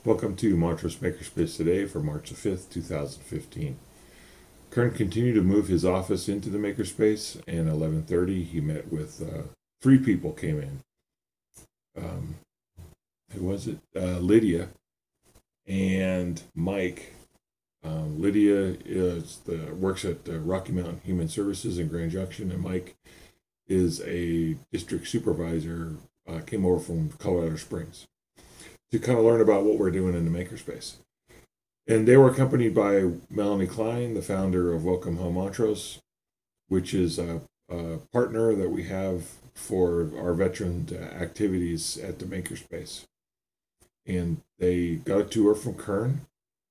Welcome to Montrose Makerspace today for March the 5th, 2015. Kern continued to move his office into the Makerspace, and at 11:30 he met with three people came in. Who was it? Lydia and Mike. Lydia works at Rocky Mountain Human Services in Grand Junction, and Mike is a district supervisor, came over from Colorado Springs to kind of learn about what we're doing in the Makerspace. And they were accompanied by Melanie Klein, the founder of Welcome Home Montrose, which is a partner that we have for our veteran activities at the Makerspace. And they got a tour from Kern.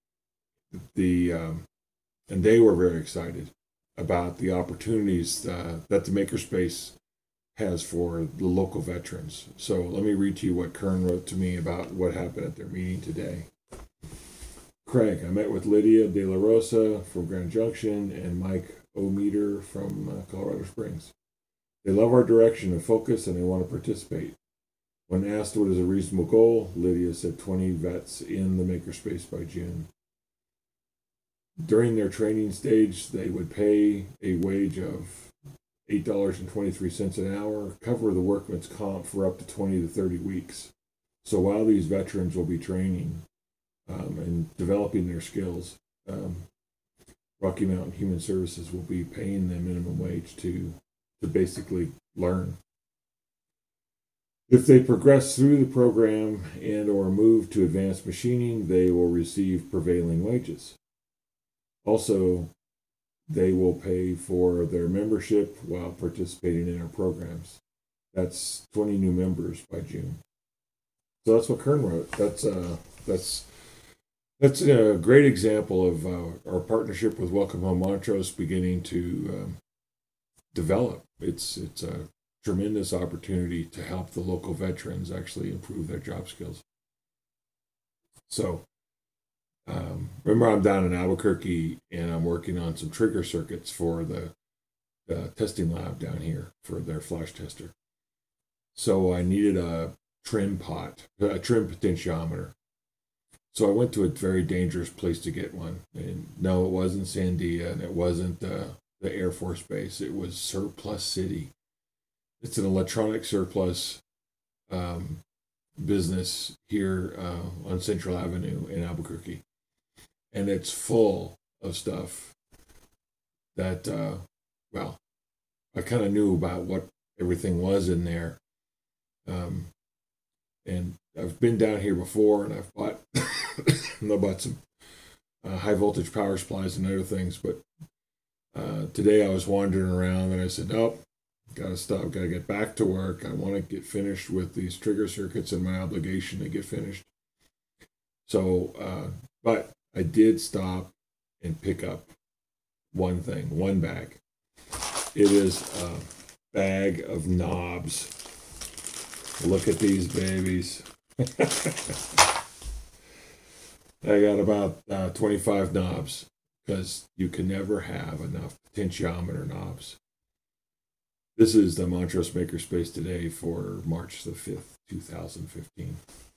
And they were very excited about the opportunities that the Makerspace has for the local veterans. So let me read to you what Kern wrote to me about what happened at their meeting today. Craig, I met with Lydia De La Rosa from Grand Junction and Mike O'Meter from Colorado Springs. They love our direction and focus, and they want to participate. When asked what is a reasonable goal, Lydia said 20 vets in the Makerspace by June. During their training stage, they would pay a wage of $8.23 an hour, cover the workman's comp for up to 20 to 30 weeks. So while these veterans will be training and developing their skills, Rocky Mountain Human Services will be paying them minimum wage to basically learn. If they progress through the program and or move to advanced machining, they will receive prevailing wages. Also, they will pay for their membership while participating in our programs. That's 20 new members by June. So that's what Kern wrote. That's a great example of our partnership with Welcome Home Montrose beginning to develop. It's a tremendous opportunity to help the local veterans actually improve their job skills. So remember, I'm down in Albuquerque and I'm working on some trigger circuits for the testing lab down here for their flash tester. So I needed a trim potentiometer. So I went to a very dangerous place to get one. And no, it wasn't Sandia, and it wasn't the Air Force Base. It was Surplus City. It's an electronic surplus business here on Central Avenue in Albuquerque. And it's full of stuff that, I kind of knew about what everything was in there. And I've been down here before, and I've bought, some high voltage power supplies and other things. But today I was wandering around, and I said, nope, gotta stop, gotta get back to work. I want to get finished with these trigger circuits and my obligation to get finished. So, but I did stop and pick up one bag. It is a bag of knobs. Look at these babies. I got about 25 knobs because you can never have enough potentiometer knobs. This is the Montrose Makerspace today for March the 5th, 2015.